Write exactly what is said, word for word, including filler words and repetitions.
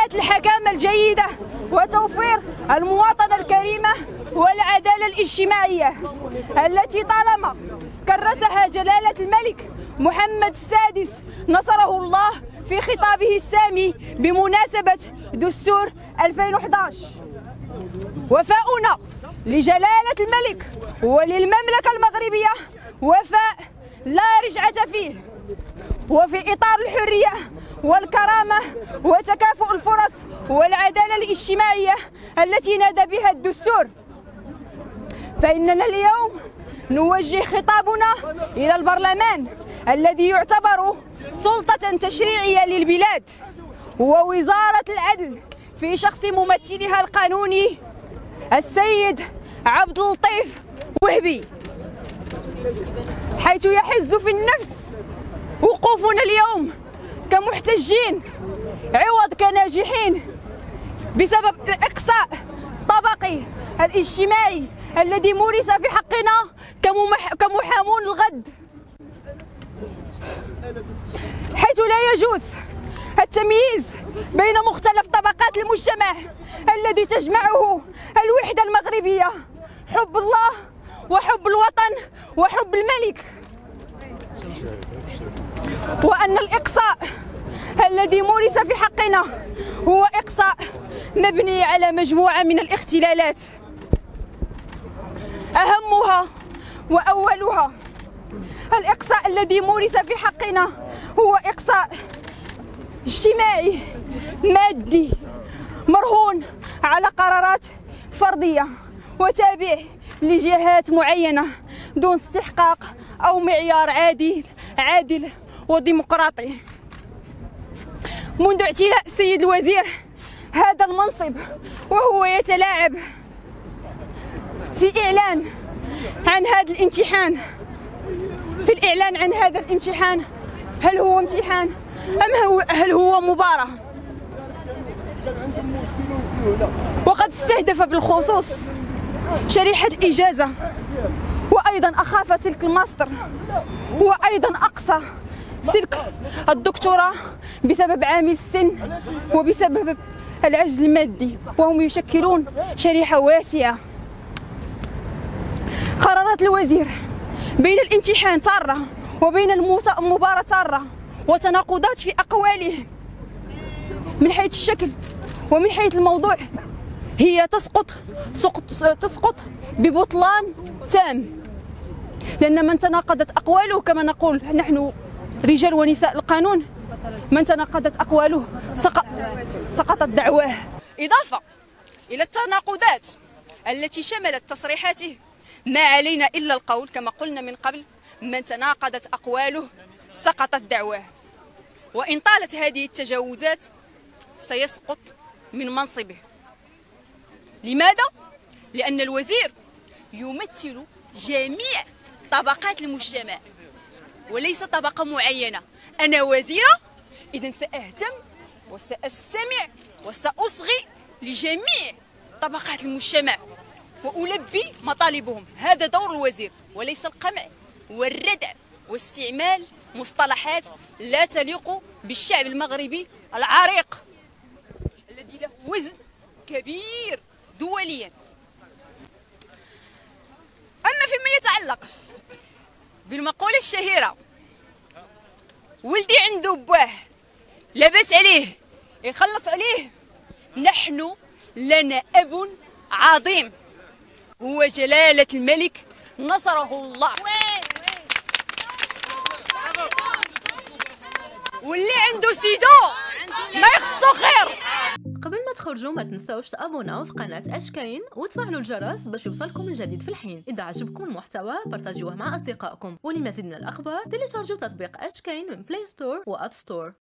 الحكامة الجيدة وتوفير المواطنة الكريمة والعدالة الاجتماعية التي طالما كرسها جلالة الملك محمد السادس نصره الله في خطابه السامي بمناسبة دستور ألفين وأحد عشر. وفاؤنا لجلالة الملك وللمملكة المغربية وفاء لا رجعة فيه، وفي إطار الحرية والكرامة وتكافؤ الفرص والعدالة الاجتماعية التي نادى بها الدستور، فإننا اليوم نوجه خطابنا إلى البرلمان الذي يعتبر سلطة تشريعية للبلاد ووزارة العدل في شخص ممثلها القانوني السيد عبد اللطيف وهبي، حيث يحز في النفس وقوفنا اليوم كمحتجين عوض كناجحين بسبب الإقصاء الطبقي الاجتماعي الذي مورس في حقنا كمحامون الغد، حيث لا يجوز التمييز بين مختلف طبقات المجتمع الذي تجمعه الوحدة المغربية، حب الله وحب الوطن وحب الملك، وأن الإقصاء الذي مورس في حقنا هو إقصاء مبني على مجموعة من الاختلالات، أهمها وأولها الإقصاء الذي مورس في حقنا هو إقصاء اجتماعي مادي مرهون على قرارات فردية وتابع لجهات معينة دون استحقاق أو معيار عادل عادل وديمقراطي. منذ اعتلاء السيد الوزير هذا المنصب وهو يتلاعب في إعلان عن هذا الامتحان في الإعلان عن هذا الامتحان هل هو امتحان أم هو هل هو مباراة؟ وقد استهدف بالخصوص شريحة الإجازة، وأيضا أخاف سلك الماستر، وأيضا أقصى سلك الدكتوراه بسبب عامل السن وبسبب العجز المادي، وهم يشكلون شريحة واسعة. قرارات الوزير بين الامتحان تارة وبين المباراة تارة، وتناقضات في أقواله من حيث الشكل ومن حيث الموضوع، هي تسقط سقط تسقط ببطلان تام، لأن من تناقضت أقواله كما نقول نحن رجال ونساء القانون، من تناقضت أقواله سقط سقطت دعواه. إضافة إلى التناقضات التي شملت تصريحاته، ما علينا إلا القول كما قلنا من قبل، من تناقضت أقواله سقطت دعواه. وإن طالت هذه التجاوزات سيسقط من منصبه. لماذا؟ لأن الوزير يمثل جميع طبقات المجتمع وليس طبقة معينة. أنا وزيرة، إذن سأهتم وسأستمع وسأصغي لجميع طبقات المجتمع وألبي مطالبهم. هذا دور الوزير، وليس القمع والردع واستعمال مصطلحات لا تليق بالشعب المغربي العريق الذي له وزن كبير دوليا. أما فيما يتعلق بالمقولة الشهيرة ولدي عنده باه لبس عليه يخلص عليه، نحن لنا أب عظيم هو جلالة الملك نصره الله، واللي عنده سيدو ما يخصو خير. قبل ما تخرجوا ما تنسوش تابوناو في قناة اشكاين وتفعلوا الجرس باش يوصلكم الجديد في الحين. اذا عجبكم المحتوى بارطاجيوه مع اصدقائكم، ولمزيد من الاخبار تيليشارجوا تطبيق اشكاين من بلاي ستور واب ستور.